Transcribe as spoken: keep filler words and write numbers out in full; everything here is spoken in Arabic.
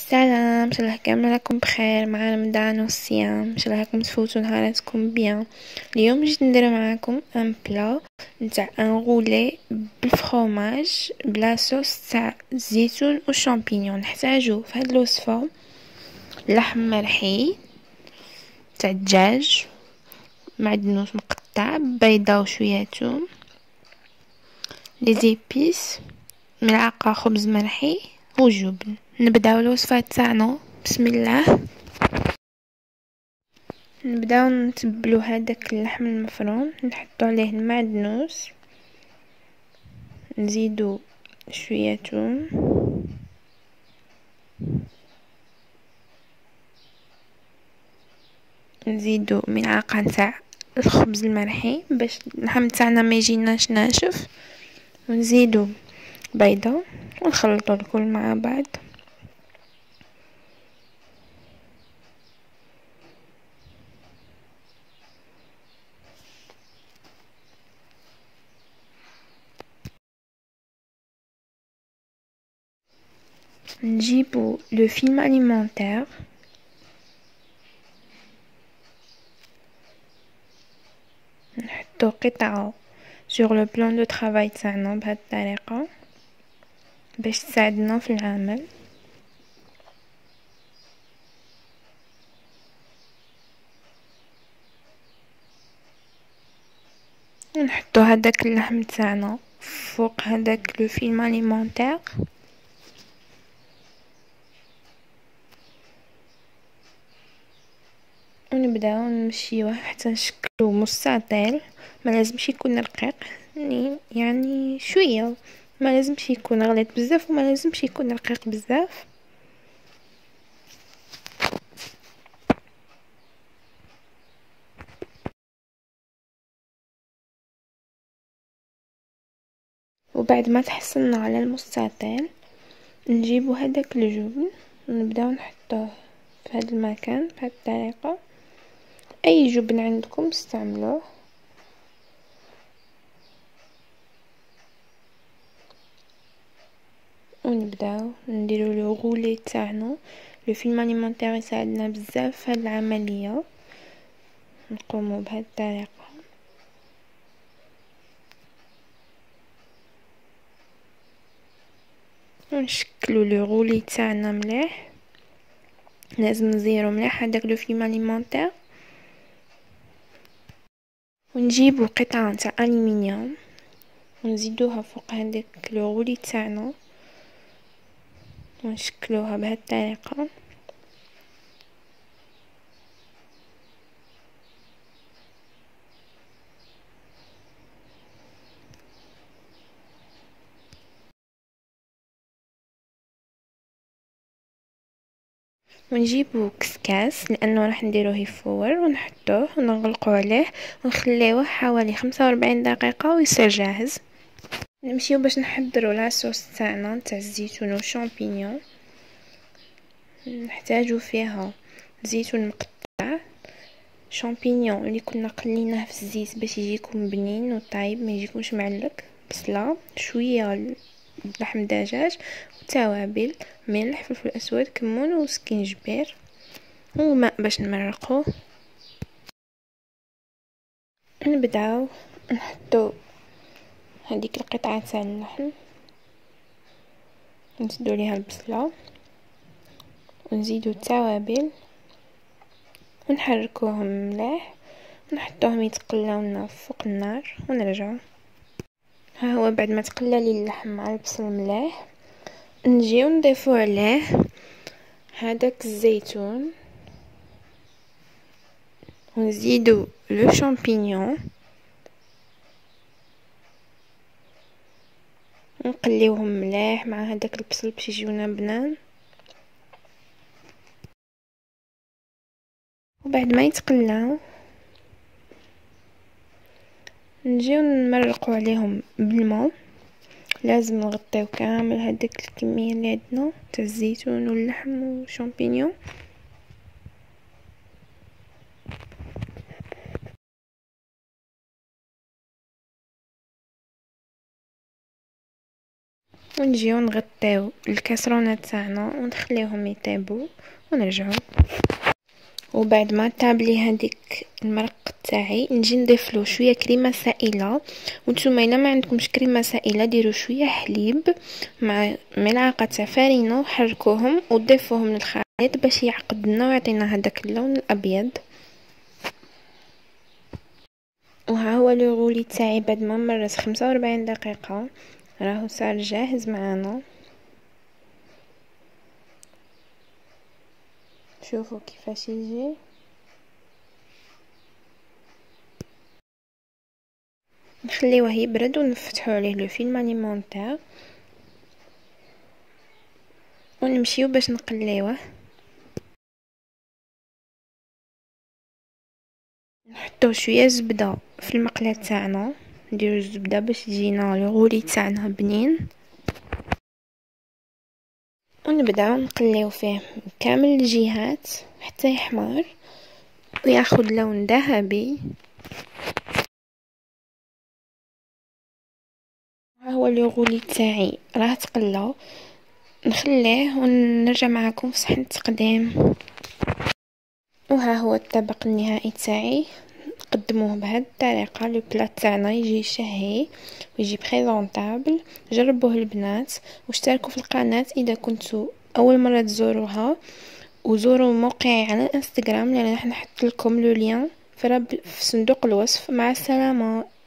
سلام، ان شاء الله كامل راكم بخير. مع رمضان والصيام ان شاء الله راكم تفوتوا نهاراتكم بيان. اليوم جيت ندير معاكم ان بلا نتاع ان غولي بالفرomاج بلا صوص تاع زيتون وشامبينيون. نحتاجو في هاد الوصفه لحم مرحي تاع الدجاج، معدنوس مقطع، بيضه وشويه توم، لي زيبيس، ملعقه خبز مرحي وجبن. نبداو الوصفه تاعنا. بسم الله. نبداو نتبلو هذاك اللحم المفروم، نحطو عليه المعدنوس، نزيدو شويه توم، نزيدو ملعقه نتاع الخبز المرحي باش اللحم تاعنا ما يجيناش ناشف، ونزيدو بيضه ونخلطو الكل مع بعض. نجيبو لو فيلم اليمونتير، نحطو قطعه sur le plan de travail تاعنا بهذه الطريقه باش تساعدنا في العمل. نحطو هذاك اللحم تاعنا فوق هذاك لو فيلم اليمونتير، ونبداو نمشيوه حتى نشكلو مستطيل. ما لازمش يكون رقيق، يعني شويه، ما لازمش يكون غليظ بزاف وما لازمش يكون رقيق بزاف. وبعد ما تحصلنا على المستطيل نجيبو هذاك الجبن ونبداو نحطوه في هذا المكان بهذه الطريقه. اي جبن عندكم استعملوه. ونبداو نديرو لو غولي تاعنا. لو فيلم اليمونتير يساعدنا بزاف في هذه العمليه. نقومو بهذه الطريقه. ونشكلو لو غولي تاعنا مليح، لازم نزيرو مليح هذاك لو فيلم اليمونتير. ونجيبو قطعه تاع الومنيوم ونزيدوها فوق هذاك لو غولي تاعنا ونشكلوها بهذه الطريقه. ونجيبو كسكاس لانه راح نديروه يفور، ونحطوه ونغلقوا عليه ونخليوه حوالي خمسة وأربعين دقيقه ويصير جاهز. نمشيو باش نحضروا لاصوص تاعنا تاع الزيتون والشامبينيون. نحتاجو فيها زيتون مقطع، شامبينيون اللي كنا قليناه في الزيت باش يجيكم بنين وطايب ما يجيكمش معلق، بصله، شويه لحم دجاج وتوابل، ملح، فلفل اسود، كمون وسكينجبير وماء باش نمرقوه. نبداو نحطو هذيك القطعه تاع اللحم، نزيدو ليها البصله ونزيدو التوابل ونحركوهم مليح ونحطوهم يتقلاو لنا فوق النار ونرجعو. ها هو بعد ما تقلى لي اللحم مع البصل مليح، نجيو نضيفو عليه هذاك الزيتون ونزيدو لو شامبينيون ونقليوهم مليح مع هذاك البصل باش يجيونا بنان. وبعد ما يتقلاو نجيو نمرقوا عليهم بالماء. لازم نغطيو كامل هذيك الكميه اللي عندنا تاع الزيتون واللحم والشامبينيون. ونجيو نغطيو الكاسرونه تاعنا ونخليوهم يطيبوا ونرجعوا. وبعد ما طابلي هذيك المرق تاعي نجي نضيفلو شويه كريمه سائله. وانتوما الا ما عندكمش كريمه سائله ديروا شويه حليب مع ملعقه تاع فرينه وحركوهم وضيفوهم للخليط باش يعقد لنا ويعطينا هذاك اللون الابيض. وها هو لو غولي تاعي بعد ما مرس خمسة وأربعين دقيقه راهو صار جاهز معانا. شوفوا كيفاش يجي. نخليوه يبرد ونفتحوا عليه لو فيلم اليمونتير ونمشيو باش نقليوه. نحطو شويه زبده في المقله تاعنا، نديرو الزبده باش يجينا لو غولي تاعنا بنين، ونبداو نقليو فيه كامل الجهات حتى يحمر وياخذ لون ذهبي. ها هو لو غولي تاعي راه تقلى، نخليه ونرجع معكم في صحن التقديم. وها هو الطبق النهائي تاعي، نقدموه بهذه الطريقه. لو بلات تاعنا يجي شهي ويجي بريزونطابل. جربوه البنات واشتركوا في القناه اذا كنتوا اول مره تزوروها، وزوروا موقعي على الانستغرام لان راح نحط لكم لو لين في صندوق الوصف. مع السلامه.